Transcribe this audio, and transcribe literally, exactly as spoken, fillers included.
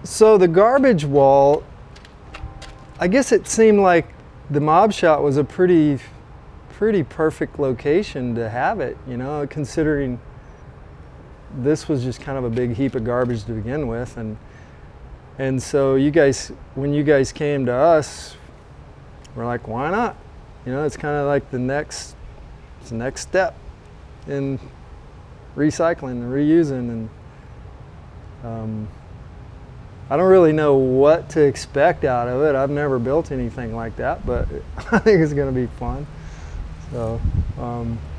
So the garbage wall, I guess it seemed like the mob shot was a pretty, pretty perfect location to have it, you know, considering this was just kind of a big heap of garbage to begin with. And, and so you guys, when you guys came to us, we're like, why not? You know, it's kind of like the next, it's the next step in recycling and reusing. And um, I don't really know what to expect out of it. I've never built anything like that, but I think it's going to be fun. So. Um,